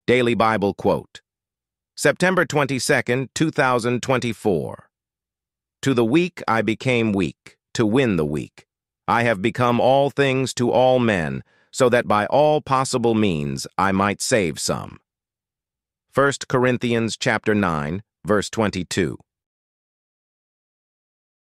Daily Bible Quote, September 22, 2024. To the weak I became weak, to win the weak. I have become all things to all men, so that by all possible means I might save some. 1 Corinthians chapter 9, verse 22.